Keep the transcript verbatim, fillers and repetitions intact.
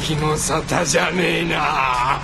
時の沙汰じゃねえな。